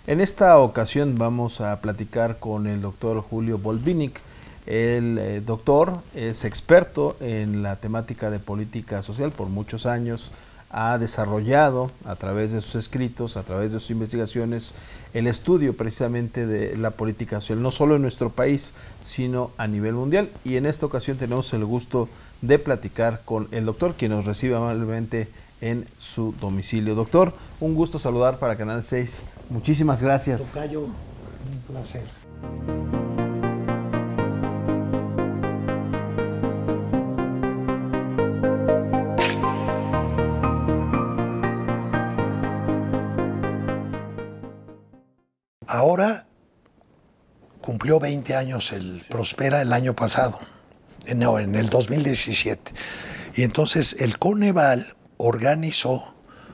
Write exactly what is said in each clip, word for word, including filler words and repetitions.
En esta ocasión vamos a platicar con el doctor Julio Volvinic. El eh, doctor es experto en la temática de política social por muchos años. Ha desarrollado a través de sus escritos, a través de sus investigaciones, el estudio precisamente de la política social, no solo en nuestro país, sino a nivel mundial. Y en esta ocasión tenemos el gusto de platicar con el doctor, quien nos recibe amablemente en su domicilio. Doctor, un gusto saludar para Canal seis. Muchísimas gracias. Tocayo, un placer. Ahora cumplió veinte años el Prospera el año pasado, no, en el dos mil diecisiete. Y entonces el Coneval organizó,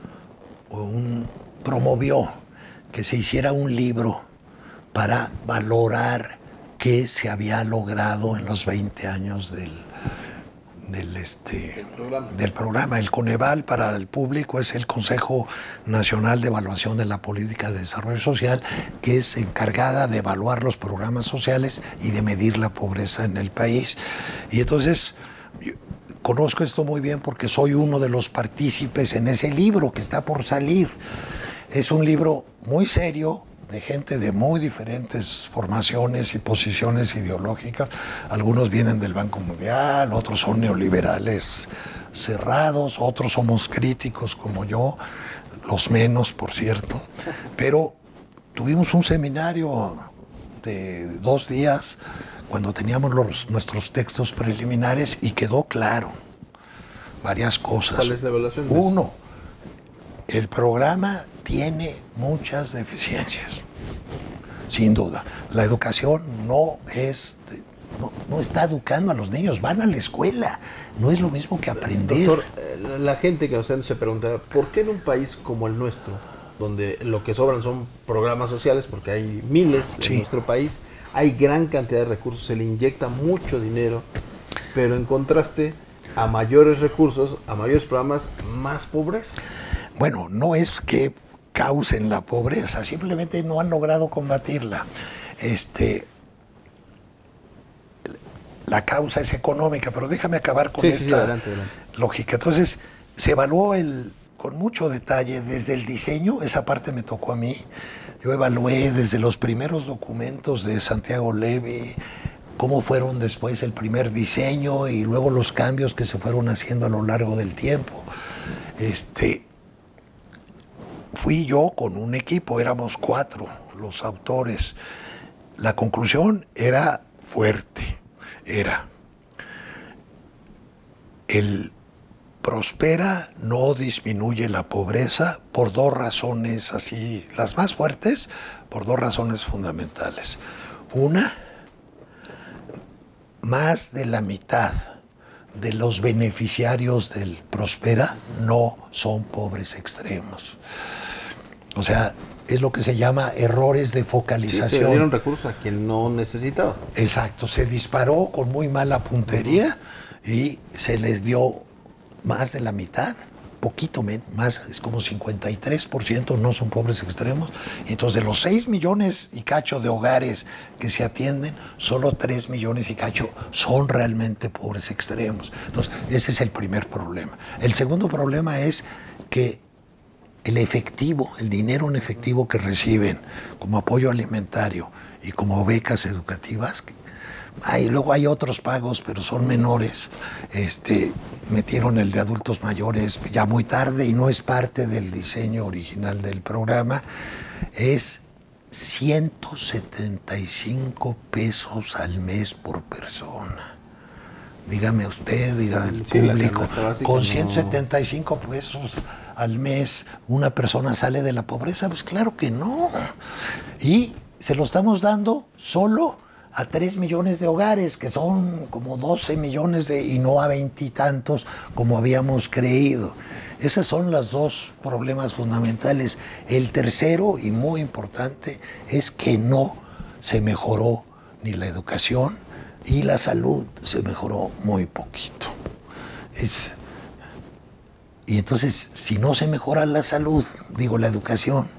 un, promovió que se hiciera un libro para valorar qué se había logrado en los veinte años del, del, este, el programa. del programa. El Coneval, para el público, es el Consejo Nacional de Evaluación de la Política de Desarrollo Social, que es encargada de evaluar los programas sociales y de medir la pobreza en el país. Y entonces yo conozco esto muy bien porque soy uno de los partícipes en ese libro que está por salir. Es un libro muy serio, de gente de muy diferentes formaciones y posiciones ideológicas. Algunos vienen del Banco Mundial, otros son neoliberales cerrados, otros somos críticos como yo, los menos, por cierto. Pero tuvimos un seminario de dos días cuando teníamos los, nuestros textos preliminares y quedó claro varias cosas. ¿Cuál es la evaluación? Uno, el programa tiene muchas deficiencias, sin duda. La educación no es, no, no está educando a los niños, van a la escuela, no es lo mismo que aprender. Doctor, la gente que nos se pregunta, ¿por qué en un país como el nuestro, donde lo que sobran son programas sociales, porque hay miles Sí. en nuestro país, hay gran cantidad de recursos, se le inyecta mucho dinero, pero en contraste a mayores recursos, a mayores programas, más pobreza? Bueno, no es que causen la pobreza, simplemente no han logrado combatirla. Este, la causa es económica, pero déjame acabar con Sí, esta sí, sí, adelante, adelante. lógica. Entonces, se evaluó el, con mucho detalle desde el diseño, esa parte me tocó a mí. Yo evalué desde los primeros documentos de Santiago Levy, cómo fueron después el primer diseño y luego los cambios que se fueron haciendo a lo largo del tiempo. Este, fui yo con un equipo, éramos cuatro los autores. La conclusión era fuerte, era el Prospera no disminuye la pobreza por dos razones así, las más fuertes, por dos razones fundamentales. Una, más de la mitad de los beneficiarios del Prospera no son pobres extremos. O sea, es lo que se llama errores de focalización. Sí, se dieron recursos a quien no necesitaba. Exacto, se disparó con muy mala puntería uh-huh. y se les dio más de la mitad, poquito menos, más, es como cincuenta y tres por ciento no son pobres extremos. Entonces, de los seis millones y cacho de hogares que se atienden, solo tres millones y cacho son realmente pobres extremos. Entonces, ese es el primer problema. El segundo problema es que el efectivo, el dinero en efectivo que reciben como apoyo alimentario y como becas educativas, hay, luego hay otros pagos, pero son menores. Este, metieron el de adultos mayores ya muy tarde y no es parte del diseño original del programa. Es ciento setenta y cinco pesos al mes por persona. Dígame usted, diga el sí, público, con no. ciento setenta y cinco pesos al mes una persona sale de la pobreza. Pues claro que no. Y se lo estamos dando solo a tres millones de hogares, que son como doce millones de, y no a veintitantos como habíamos creído. Esos son los dos problemas fundamentales. El tercero, y muy importante, es que no se mejoró ni la educación y la salud, se mejoró muy poquito. Es, y entonces, si no se mejora la salud, digo la educación,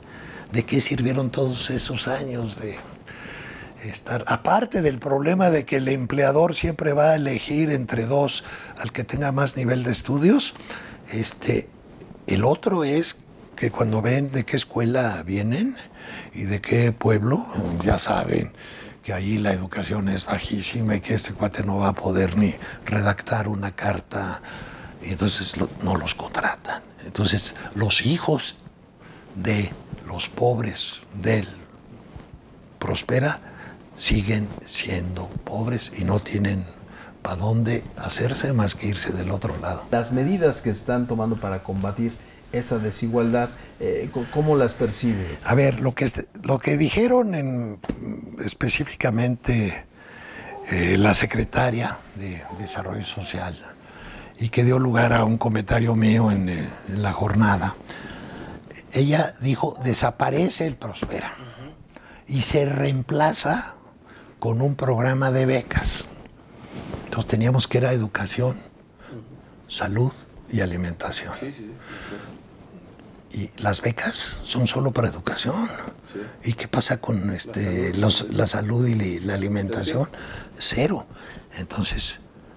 ¿de qué sirvieron todos esos años de estar? Aparte del problema de que el empleador siempre va a elegir entre dos al que tenga más nivel de estudios, este, el otro es que cuando ven de qué escuela vienen y de qué pueblo, ya saben que allí la educación es bajísima y que este cuate no va a poder ni redactar una carta, y entonces lo, no los contratan. Entonces los hijos de los pobres del Prospera siguen siendo pobres y no tienen para dónde hacerse más que irse del otro lado. Las medidas que se están tomando para combatir esa desigualdad, eh, ¿cómo las percibe? A ver, lo que, lo que dijeron en, específicamente eh, la secretaria de Desarrollo Social, y que dio lugar a un comentario mío en, eh, en la jornada, ella dijo, desaparece el Prospera y se reemplaza con un programa de becas. Entonces teníamos que ir a educación, salud y alimentación. Sí, sí, sí. Y las becas son solo para educación. Sí. ¿Y qué pasa con este, la, salud. Los, la salud y la alimentación? Sí. Cero. Entonces,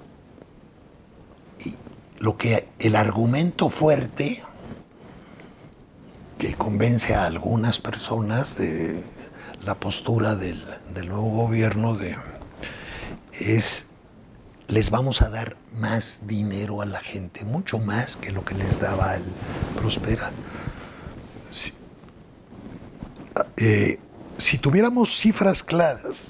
y lo que el argumento fuerte que convence a algunas personas de la postura del, del nuevo gobierno de, es, les vamos a dar más dinero a la gente, mucho más que lo que les daba el Prospera. Si, eh, si tuviéramos cifras claras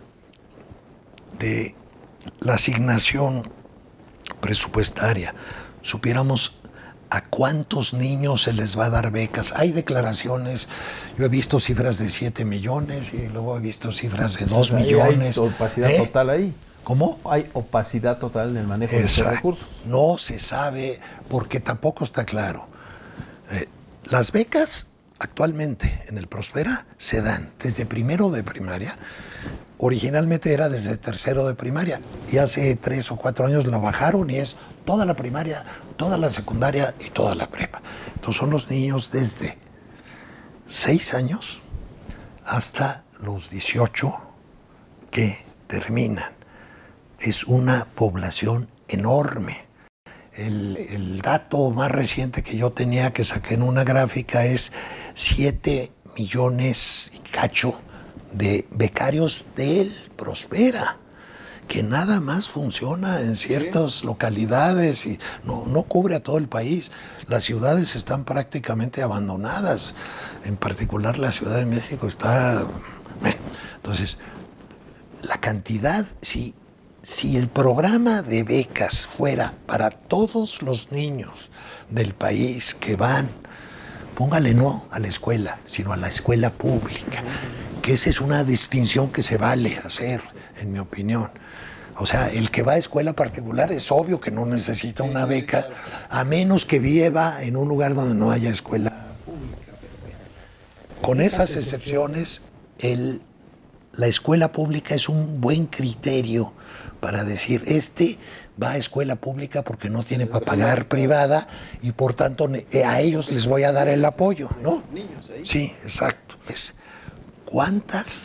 de la asignación presupuestaria, supiéramos a cuántos niños se les va a dar becas. Hay declaraciones, yo he visto cifras de siete millones y luego he visto cifras de dos millones. Hay opacidad ¿Eh? total ahí. ¿Cómo? Hay opacidad total en el manejo Exacto. de esos recursos. No se sabe porque tampoco está claro. Eh, las becas actualmente en el Prospera se dan desde primero de primaria. Originalmente era desde tercero de primaria y hace tres o cuatro años la bajaron y es toda la primaria, toda la secundaria y toda la prepa. Entonces son los niños desde seis años hasta los dieciocho que terminan. Es una población enorme. El, el dato más reciente que yo tenía, que saqué en una gráfica, es siete millones y cacho de becarios del Prospera, que nada más funciona en ciertas sí. localidades y no, no cubre a todo el país. Las ciudades están prácticamente abandonadas, en particular la Ciudad de México está... Bueno, entonces, la cantidad, si, si el programa de becas fuera para todos los niños del país que van, póngale no a la escuela, sino a la escuela pública, que esa es una distinción que se vale hacer, en mi opinión. O sea, el que va a escuela particular es obvio que no necesita una beca, a menos que viva en un lugar donde no haya escuela pública. Con esas excepciones, el, la escuela pública es un buen criterio para decir, este va a escuela pública porque no tiene para pagar privada y por tanto a ellos les voy a dar el apoyo, ¿no? Sí, exacto. Es, ¿cuántas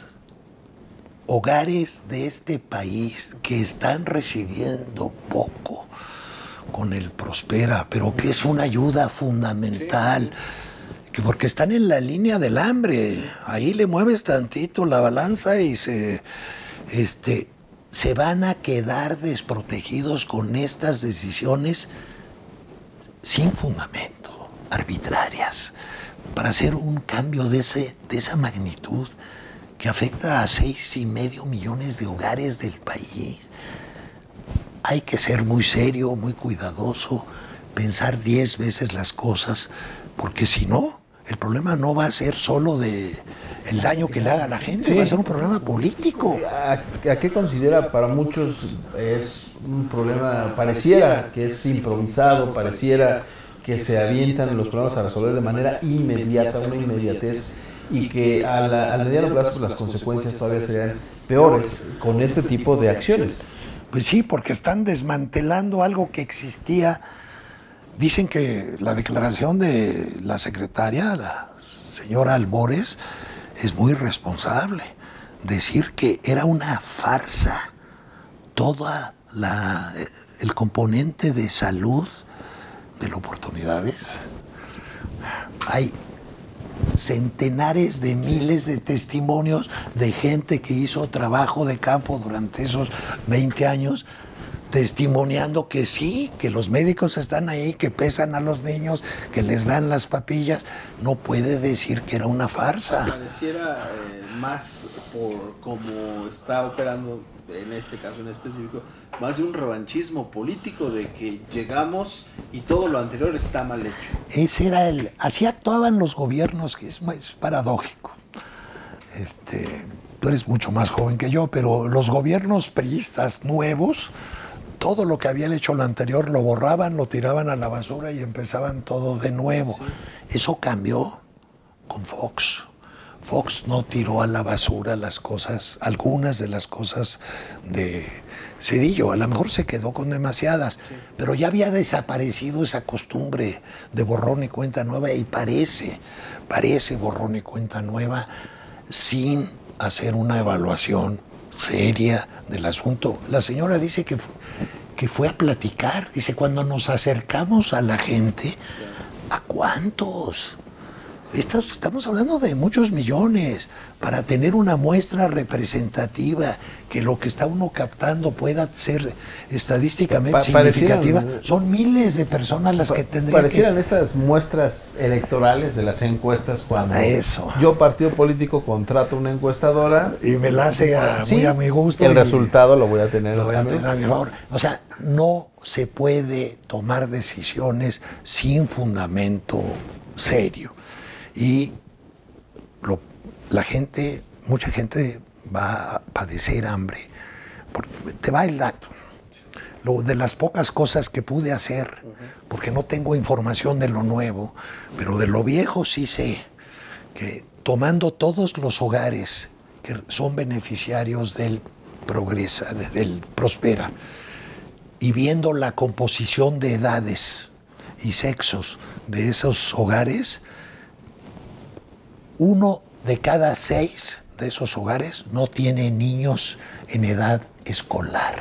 hogares de este país que están recibiendo poco con el Prospera, pero que es una ayuda fundamental, que porque están en la línea del hambre, ahí le mueves tantito la balanza y se, este, se van a quedar desprotegidos con estas decisiones sin fundamento, arbitrarias, para hacer un cambio de, ese, de esa magnitud que afecta a seis y medio millones de hogares del país. Hay que ser muy serio, muy cuidadoso, pensar diez veces las cosas, porque si no, el problema no va a ser solo de el daño que le haga a la gente, sí. va a ser un problema político. ¿A, a qué considera? Para muchos es un problema, pareciera que es improvisado, pareciera que se avientan los problemas a resolver de manera inmediata, una inmediatez, y que a la, al mediano plazo pues, las consecuencias todavía serían peores con este tipo de acciones. Pues sí, porque están desmantelando algo que existía. Dicen que la declaración de la secretaria, la señor Albores es muy responsable. Decir que era una farsa toda la, el componente de salud de las oportunidades. Hay centenares de miles de testimonios de gente que hizo trabajo de campo durante esos veinte años, testimoniando que sí, que los médicos están ahí, que pesan a los niños, que les dan las papillas. No puede decir que era una farsa. Pareciera eh, más por cómo está operando en este caso en específico, más de un revanchismo político de que llegamos y todo lo anterior está mal hecho. Ese era el, así actuaban los gobiernos, que es, es paradójico. Este, tú eres mucho más joven que yo, pero los gobiernos priistas nuevos, todo lo que habían hecho lo anterior lo borraban, lo tiraban a la basura y empezaban todo de nuevo. Sí. Eso cambió con Fox. Fox no tiró a la basura las cosas, algunas de las cosas de Zedillo. A lo mejor se quedó con demasiadas, sí, pero ya había desaparecido esa costumbre de borrón y cuenta nueva, y parece, parece borrón y cuenta nueva sin hacer una evaluación seria del asunto. La señora dice que, que fue a platicar, dice, cuando nos acercamos a la gente, ¿a cuántos? Estamos hablando de muchos millones para tener una muestra representativa, que lo que está uno captando pueda ser estadísticamente pa significativa. Son miles de personas las que tendrían Parecieran que... esas muestras electorales de las encuestas cuando Eso. yo, partido político, contrato una encuestadora y me la hace a, sí, muy a mi gusto. El resultado lo voy a tener, lo voy a tener a mi favor. O sea, no se puede tomar decisiones sin fundamento serio. Y lo, la gente, mucha gente va a padecer hambre. Porque te va el dato. Lo, de las pocas cosas que pude hacer, porque no tengo información de lo nuevo, pero de lo viejo sí sé, que tomando todos los hogares que son beneficiarios del Progresa, del Prospera, y viendo la composición de edades y sexos de esos hogares, uno de cada seis de esos hogares no tiene niños en edad escolar.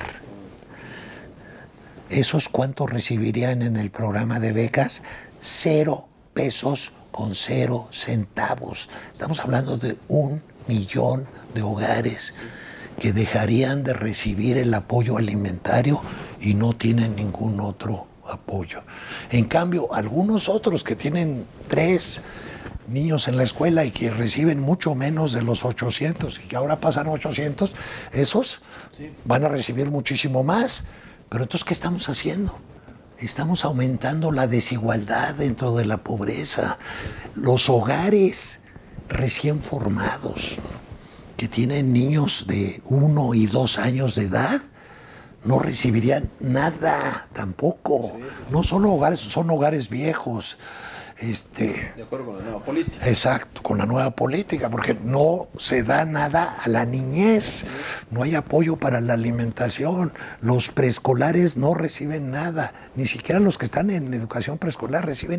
¿Esos cuántos recibirían en el programa de becas? Cero pesos con cero centavos. Estamos hablando de un millón de hogares que dejarían de recibir el apoyo alimentario y no tienen ningún otro apoyo. En cambio, algunos otros que tienen tres niños en la escuela y que reciben mucho menos de los ochocientos y que ahora pasan ochocientos, esos sí van a recibir muchísimo más. Pero entonces, ¿qué estamos haciendo? Estamos aumentando la desigualdad dentro de la pobreza. Los hogares recién formados que tienen niños de uno y dos años de edad no recibirían nada tampoco. Sí. No solo hogares, son hogares viejos. Este, de acuerdo con la nueva política. Exacto, con la nueva política, porque no se da nada a la niñez, no hay apoyo para la alimentación, los preescolares no reciben nada, ni siquiera los que están en educación preescolar reciben,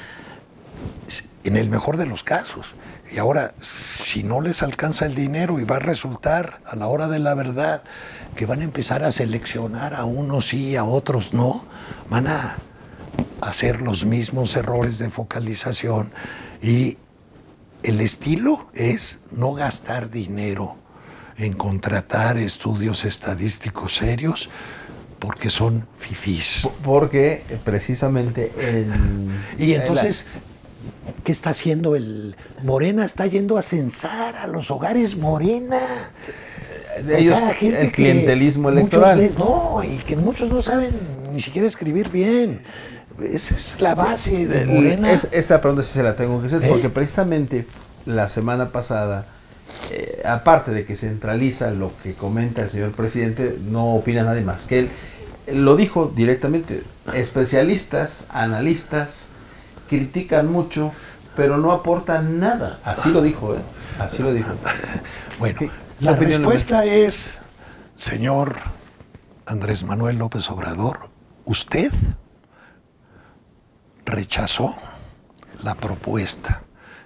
en el mejor de los casos. Y ahora, si no les alcanza el dinero y va a resultar a la hora de la verdad que van a empezar a seleccionar a unos sí, a otros no, van a hacer los mismos errores de focalización, y el estilo es no gastar dinero en contratar estudios estadísticos serios porque son fifís. Porque precisamente el... Y entonces, ¿qué está haciendo el Morena? Está yendo a censar a los hogares Morena. Ellos, o sea, el clientelismo electoral. De, no, y que muchos no saben ni siquiera escribir bien. Esa es la base de Morena. Es, esta pregunta sí se la tengo que hacer, ¿eh? Porque precisamente la semana pasada, eh, aparte de que centraliza lo que comenta el señor presidente, no opina nadie más que él. Lo dijo directamente, especialistas, analistas, critican mucho, pero no aportan nada. Así lo dijo, ¿eh? Así lo dijo. Bueno, ¿Qué, la respuesta es, señor Andrés Manuel López Obrador, usted rechazó la propuesta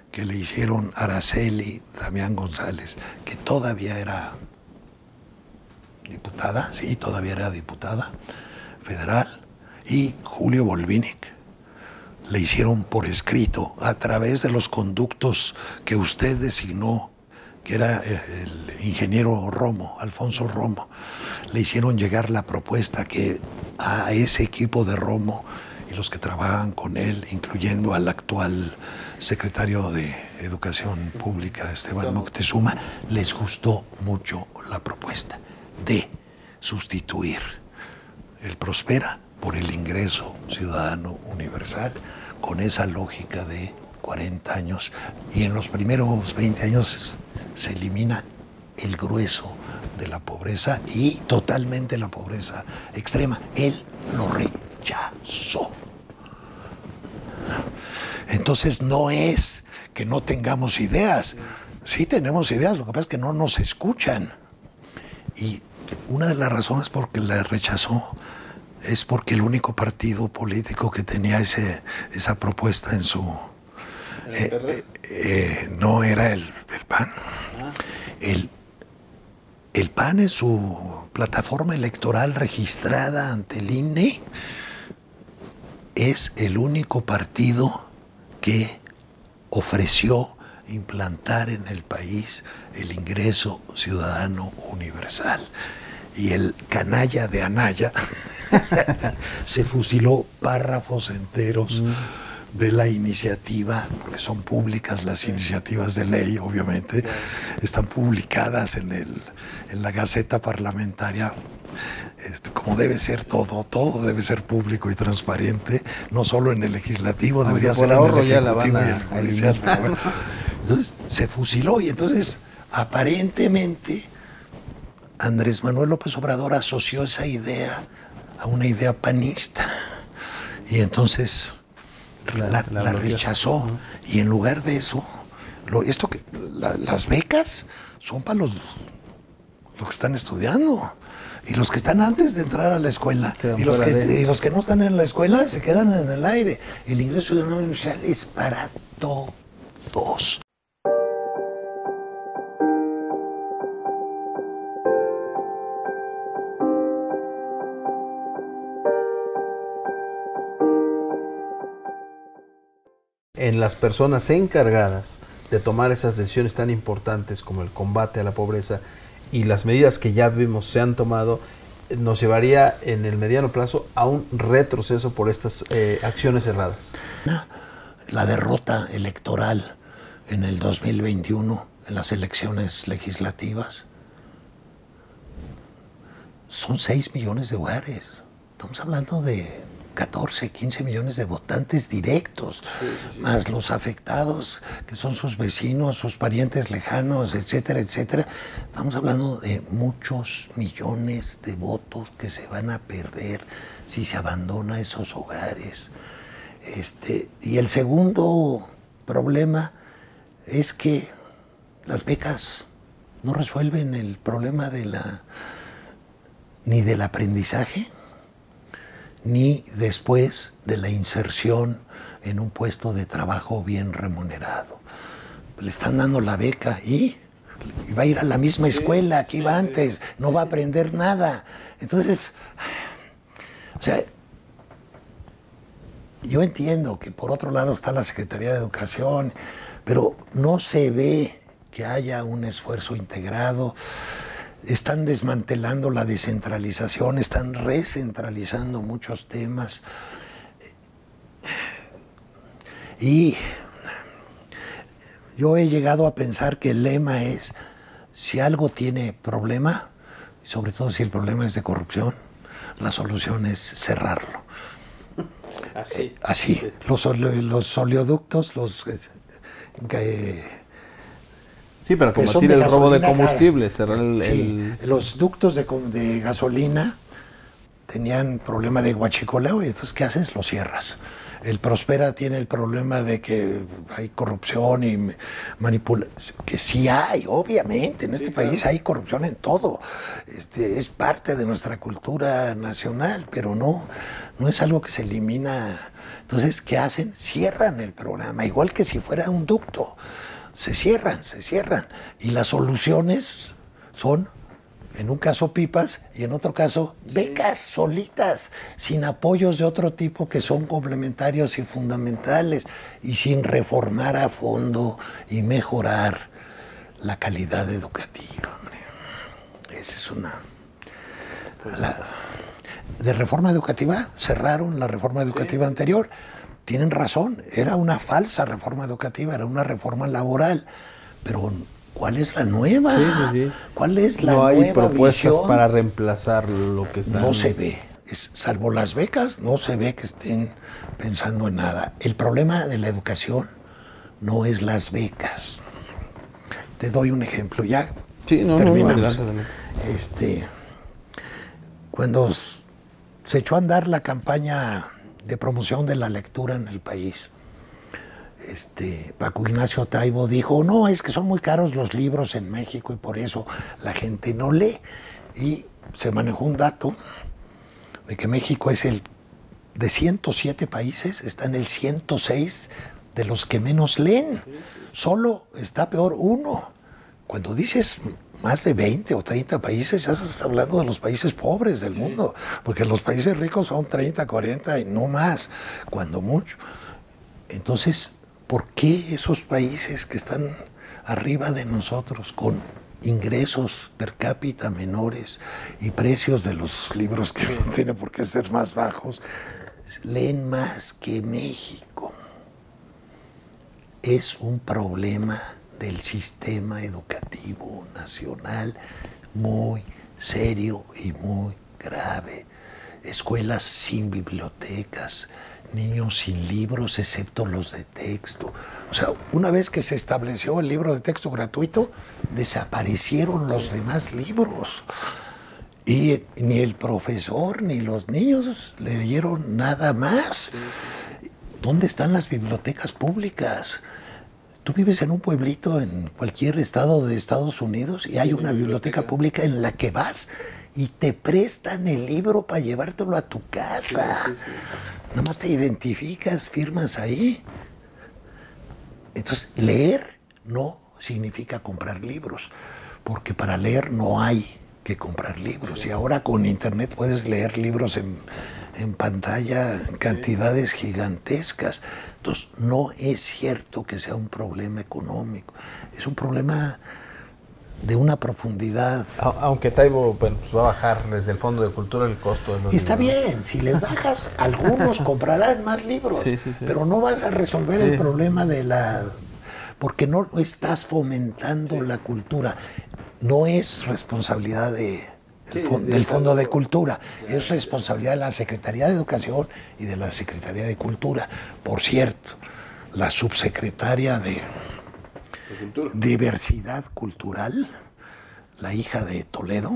que le hicieron Araceli Damián González, que todavía era diputada, sí, todavía era diputada federal, y Julio Volvínic, le hicieron por escrito, a través de los conductos que usted designó, que era el ingeniero Romo, Alfonso Romo, le hicieron llegar la propuesta que a ese equipo de Romo y los que trabajan con él, incluyendo al actual secretario de Educación Pública, Esteban Moctezuma, les gustó mucho la propuesta de sustituir el Prospera por el ingreso ciudadano universal, con esa lógica de cuarenta años, y en los primeros veinte años se elimina el grueso de la pobreza y totalmente la pobreza extrema. Él lo rechazó. Entonces no es que no tengamos ideas, sí tenemos ideas, lo que pasa es que no nos escuchan. Y una de las razones por que la rechazó es porque el único partido político que tenía ese, esa propuesta en su... Eh, eh, eh, no era el, el P A N. Ah. El, el P A N en su plataforma electoral registrada ante el I N E es el único partido que ofreció implantar en el país el ingreso ciudadano universal. Y el canalla de Anaya se fusiló párrafos enteros mm. de la iniciativa, que son públicas las iniciativas de ley, obviamente, están publicadas en, el, en la Gaceta Parlamentaria, este, como debe ser todo, todo debe ser público y transparente, no solo en el legislativo, aunque debería ser en el ejecutivo ya la van a, y el judicial. Pero bueno, entonces, se fusiló y entonces, aparentemente, Andrés Manuel López Obrador asoció esa idea a una idea panista y entonces la, la, la, la rechazó. Uh-huh. Y en lugar de eso, lo, esto que la, las becas son para los, los que están estudiando y los que están antes de entrar a la escuela y los, que, de... y los que no están en la escuela se quedan en el aire. El ingreso universal es para todos. En las personas encargadas de tomar esas decisiones tan importantes como el combate a la pobreza y las medidas que ya vimos se han tomado, nos llevaría en el mediano plazo a un retroceso por estas eh, acciones erradas. La derrota electoral en el dos mil veintiuno, en las elecciones legislativas, son seis millones de hogares. Estamos hablando de catorce, quince millones de votantes directos, sí, sí, más los afectados, que son sus vecinos, sus parientes lejanos, etcétera, etcétera. Estamos hablando de muchos millones de votos que se van a perder si se abandona esos hogares. Este, y el segundo problema es que las becas no resuelven el problema de la, ni del aprendizaje, ni después de la inserción en un puesto de trabajo bien remunerado. Le están dando la beca y va a ir a la misma escuela que iba antes, no va a aprender nada. Entonces, o sea, yo entiendo que por otro lado está la Secretaría de Educación, pero no se ve que haya un esfuerzo integrado. Están desmantelando la descentralización, están recentralizando muchos temas. Y yo he llegado a pensar que el lema es, si algo tiene problema, sobre todo si el problema es de corrupción, la solución es cerrarlo. Así. Eh, así. Los, los oleoductos, los... Eh, Sí, para combatir el robo de combustible, cerrar el, sí, el... los ductos de, de gasolina tenían problema de huachicoleo y entonces ¿qué haces? Lo cierras. El Prospera tiene el problema de que hay corrupción y manipulación, que sí hay, obviamente, en este sí, país claro. Hay corrupción en todo. Este, es parte de nuestra cultura nacional, pero no, no es algo que se elimina Entonces, ¿qué hacen? Cierran el programa, igual que si fuera un ducto. Se cierran, se cierran. Y las soluciones son, en un caso pipas y en otro caso becas solitas, sin apoyos de otro tipo que son complementarios y fundamentales, y sin reformar a fondo y mejorar la calidad educativa. Hombre. Esa es una... La, de reforma educativa, cerraron la reforma educativa sí. anterior. Tienen razón, era una falsa reforma educativa, era una reforma laboral. Pero, ¿cuál es la nueva? Sí, sí, sí. ¿Cuál es la no nueva hay propuestas visión? Para reemplazar lo que está. No se ve. Es, salvo las becas, no se ve que estén pensando en nada. El problema de la educación no es las becas. Te doy un ejemplo, ya sí, no, terminamos. No, adelante, adelante. Este, cuando se echó a andar la campaña de promoción de la lectura en el país, este, Paco Ignacio Taibo dijo, no, es que son muy caros los libros en México y por eso la gente no lee. Y se manejó un dato de que México es el, de ciento siete países, está en el ciento seis de los que menos leen. Solo está peor uno. Cuando dices más de veinte o treinta países, ya estás hablando de los países pobres del mundo, porque los países ricos son treinta, cuarenta y no más, cuando mucho. Entonces, ¿por qué esos países que están arriba de nosotros, con ingresos per cápita menores y precios de los libros que no tienen por qué ser más bajos, leen más que México? Es un problema del sistema educativo nacional muy serio y muy grave. Escuelas sin bibliotecas, niños sin libros excepto los de texto. O sea, una vez que se estableció el libro de texto gratuito, desaparecieron los demás libros. Y ni el profesor ni los niños leyeron nada más. ¿Dónde están las bibliotecas públicas? Tú vives en un pueblito en cualquier estado de Estados Unidos y hay una biblioteca pública en la que vas y te prestan el libro para llevártelo a tu casa. Sí, sí, sí. Nada más te identificas, firmas ahí. Entonces, leer no significa comprar libros, porque para leer no hay que comprar libros. Y ahora con internet puedes leer libros en, en pantalla en cantidades gigantescas. Entonces, no es cierto que sea un problema económico, es un problema de una profundidad. Aunque Taibo bueno, pues va a bajar desde el Fondo de Cultura el costo de los Está libros. bien, si les bajas, algunos comprarán más libros, sí, sí, sí. pero no vas a resolver sí. el problema de la... porque no estás fomentando sí. la cultura. No es responsabilidad de... Sí, sí, del Fondo de Cultura, es responsabilidad de la Secretaría de Educación y de la Secretaría de Cultura. Por cierto, la subsecretaria de Diversidad Cultural, la hija de Toledo,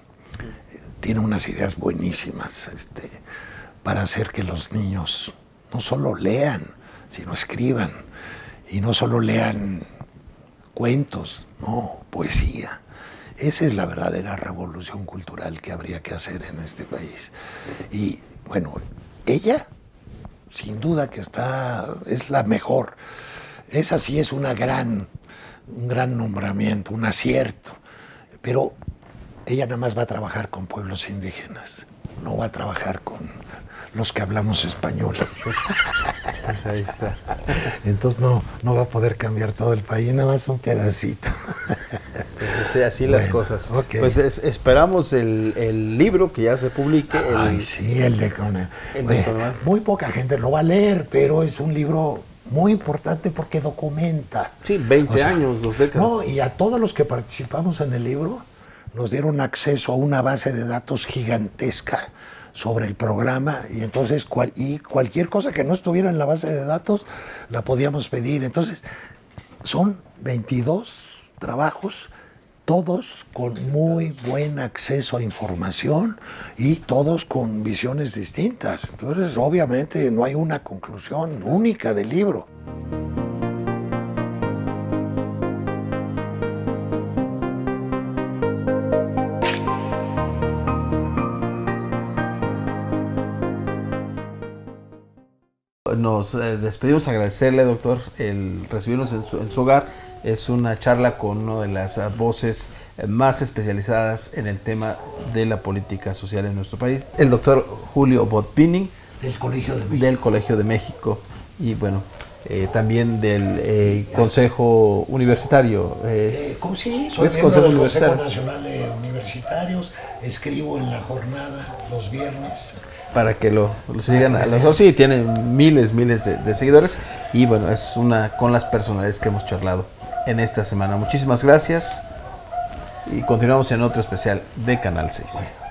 tiene unas ideas buenísimas este, para hacer que los niños no solo lean, sino escriban, y no solo lean cuentos, no, poesía. Esa es la verdadera revolución cultural que habría que hacer en este país. Y bueno, ella, sin duda que está, es la mejor. Esa sí es una gran, un gran nombramiento, un acierto. Pero ella nada más va a trabajar con pueblos indígenas, no va a trabajar con los que hablamos español. Pues ahí está. Entonces no, no va a poder cambiar todo el país, nada más un pedacito. Pues así, así bueno, las cosas. Okay. Pues es, esperamos el, el libro que ya se publique. Ay, el, sí, el de Conan. Muy poca gente lo va a leer, pero es un libro muy importante porque documenta. Sí, veinte o sea, años, dos décadas. No, y a todos los que participamos en el libro nos dieron acceso a una base de datos gigantesca sobre el programa, y entonces cual, y cualquier cosa que no estuviera en la base de datos la podíamos pedir. Entonces son veintidós trabajos, todos con muy buen acceso a información y todos con visiones distintas. Entonces obviamente no hay una conclusión única del libro. Nos eh, despedimos, agradecerle, doctor, el recibirnos en su, en su hogar. Es una charla con una de las uh, voces eh, más especializadas en el tema de la política social en nuestro país, el doctor Julio Botvinnik, del Colegio de México. Del Colegio de México y bueno, eh, también del eh, Consejo Universitario. Es, eh, ¿Cómo sí? Soy es miembro Consejo del Consejo Universitario. Nacional de Universitarios, escribo en La Jornada los viernes. Para que lo, lo sigan a los dos. Sí, tiene miles, miles de, de seguidores y bueno, es una con las personalidades que hemos charlado en esta semana. Muchísimas gracias y continuamos en otro especial de Canal seis.